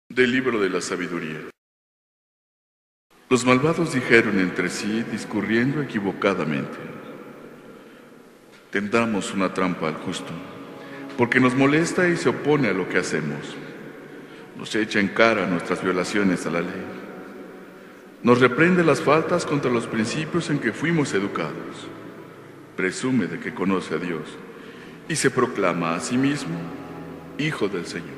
Del libro de la sabiduría. Los malvados dijeron entre sí, discurriendo equivocadamente: tendamos una trampa al justo, porque nos molesta y se opone a lo que hacemos. Nos echa en cara nuestras violaciones a la ley. Nos reprende las faltas contra los principios en que fuimos educados. Presume de que conoce a Dios y se proclama a sí mismo Hijo del Señor.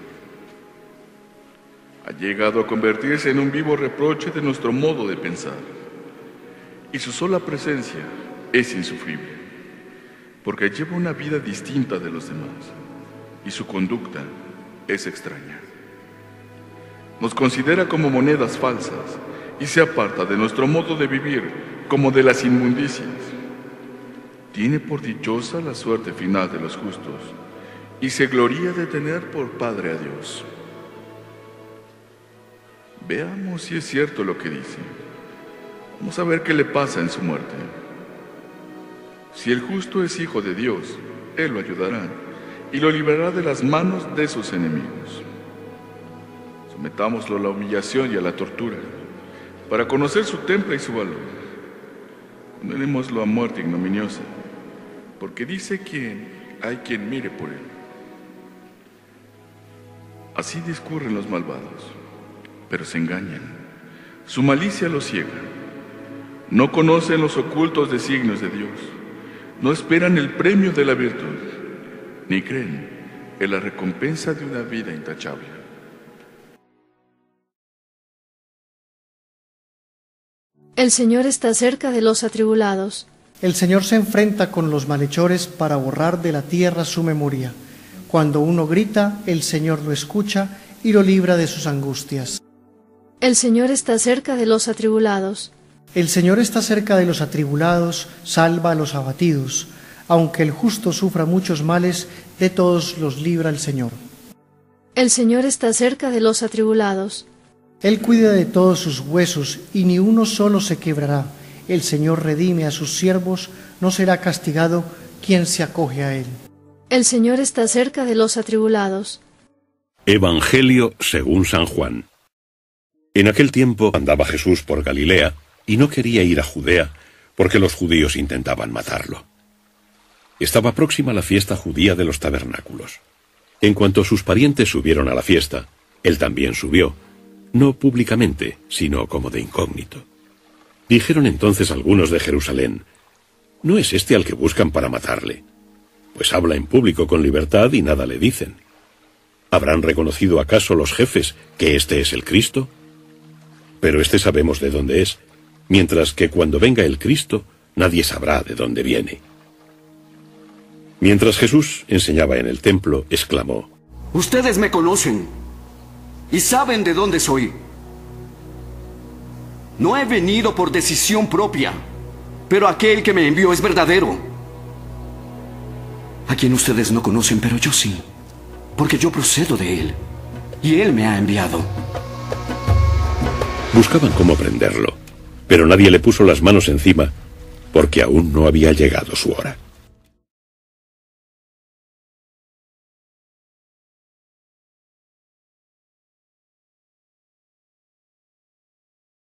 Ha llegado a convertirse en un vivo reproche de nuestro modo de pensar, y su sola presencia es insufrible, porque lleva una vida distinta de los demás, y su conducta es extraña. Nos considera como monedas falsas, y se aparta de nuestro modo de vivir como de las inmundicias. Tiene por dichosa la suerte final de los justos, y se gloría de tener por Padre a Dios. Veamos si es cierto lo que dice. Vamos a ver qué le pasa en su muerte. Si el justo es hijo de Dios, Él lo ayudará y lo librará de las manos de sus enemigos. Sometámoslo a la humillación y a la tortura, para conocer su temple y su valor. Condenémoslo a muerte ignominiosa, porque dice que hay quien mire por él. Así discurren los malvados, pero se engañan. Su malicia los ciega. No conocen los ocultos designios de Dios. No esperan el premio de la virtud, ni creen en la recompensa de una vida intachable. El Señor está cerca de los atribulados. El Señor se enfrenta con los malhechores para borrar de la tierra su memoria. Cuando uno grita, el Señor lo escucha y lo libra de sus angustias. El Señor está cerca de los atribulados. El Señor está cerca de los atribulados, salva a los abatidos. Aunque el justo sufra muchos males, de todos los libra el Señor. El Señor está cerca de los atribulados. Él cuida de todos sus huesos, y ni uno solo se quebrará. El Señor redime a sus siervos, no será castigado quien se acoge a Él. El Señor está cerca de los atribulados. Evangelio según San Juan. En aquel tiempo andaba Jesús por Galilea, y no quería ir a Judea, porque los judíos intentaban matarlo. Estaba próxima la fiesta judía de los tabernáculos. En cuanto sus parientes subieron a la fiesta, él también subió, no públicamente, sino como de incógnito. Dijeron entonces algunos de Jerusalén: ¿no es este al que buscan para matarle? Pues habla en público con libertad y nada le dicen. ¿Habrán reconocido acaso los jefes que este es el Cristo? Pero este sabemos de dónde es, mientras que cuando venga el Cristo, nadie sabrá de dónde viene. Mientras Jesús enseñaba en el templo, exclamó: Ustedes me conocen y saben de dónde soy. No he venido por decisión propia, pero aquel que me envió es verdadero, a quien ustedes no conocen, pero yo sí, porque yo procedo de él, y él me ha enviado. Buscaban cómo prenderlo, pero nadie le puso las manos encima, porque aún no había llegado su hora.